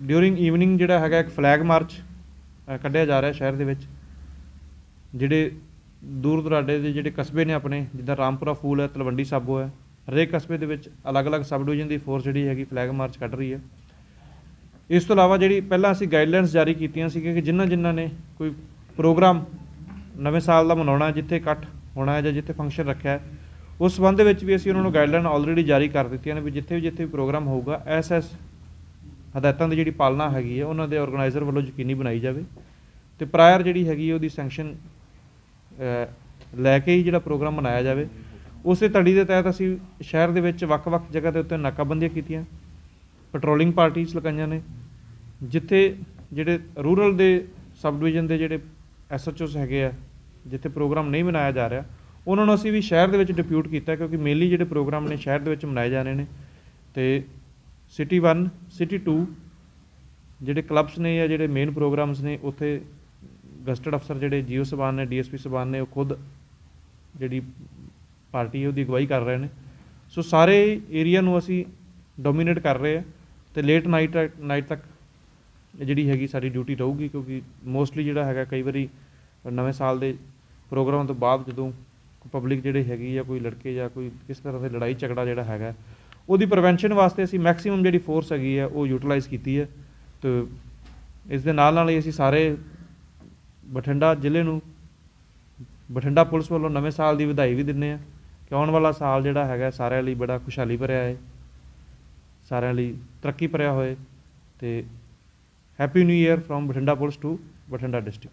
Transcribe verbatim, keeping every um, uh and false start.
During evening जिहड़ा हैगा एक फ्लैग मार्च कढ़िया जा रहा शहर दे विच। जिहड़े दूर दुराडे दे जिहड़े कस्बे ने अपने, जिद्दां रामपुरा फूल है, तलवंडी साबो है, हरेक कस्बे दे विच अलग अलग सब डिवीजन की फोर्स जिहड़ी हैगी फ्लैग मार्च कढ़ रही है। इस तो इलावा जिहड़ी पहलां असीं गाइडलाइनस जारी कीतियां सी कि जिन्हां जिन्हां ने कोई प्रोग्राम नवें साल का मनाउणा, जिथे इकट्ठ होना है जां जिथे फंक्शन रखा है, उस संबंध विच भी असीं उन्हां नूं गाइडलाइन ऑलरेडी जारी कर दित्तियां ने भी जिथे भी जिथे भी प्रोग्राम होऊगा एस एस हदायतां की जिहड़ी पालना हैगी है उन्हां दे ऑर्गेनाइजर वल्लों यकीनी बनाई जावे ते प्रायर जिहड़ी हैगी है उहदी सैंक्शन लैके ही जिहड़ा प्रोग्राम मनाया जाए। उस तड़ी के तहत असी शहर दे विच वख-वख जगह के उत्ते नाकाबंदियां कीतियां, पेट्रोलिंग पार्टीज लगाईयां ने, जिथे जिहड़े रूरल दे सब डिवीजन के जिहड़े एस एच ओस हैगे आ जिथे प्रोग्राम नहीं मनाया जा रहा उन्होंने असी भी शहर दे विच डिप्यूट किया, क्योंकि मेनली जिहड़े प्रोग्राम ने शहर दे विच मनाए जाने ने ते सिटी वन सिटी टू जिहड़े क्लब्स ने या जिहड़े मेन प्रोग्राम्स ने उत्थे गस्टड अफसर जिहड़े जी ओ सबान ने, डी एस पी सबान ने, खुद जिहड़ी पार्टी है उसकी अगवाई कर रहे हैं। सो सारे एरिया नूं असी डोमीनेट कर रहे हैं तो लेट नाइट नाइट तक जिहड़ी हैगी साडी ड्यूटी रहूगी, क्योंकि मोस्टली जिहड़ा हैगा कई बारी नवें साल के प्रोग्राम तो बाद जदों पब्लिक जिहड़ी हैगी या कोई लड़के या कोई किस तरह से लड़ाई झगड़ा जिहड़ा हैगा उहदी प्रिवेंशन वास्ते असी मैक्सीमम जिहड़ी फोर्स हैगी है वो यूटिलाइज़ कीती है। तो इस दे नाल नाल ही असी सारे बठिंडा जिले नूं बठिंडा पुलिस वालों नवें साल की वधाई भी दिंदे आ कि आउण वाला साल जिहड़ा हैगा सारिਆਂ ਲਈ बड़ा खुशहाली भरिया है, सारिਆਂ ਲਈ तरक्की भरिया होए। तो happy new year from Bathinda police to Bathinda district.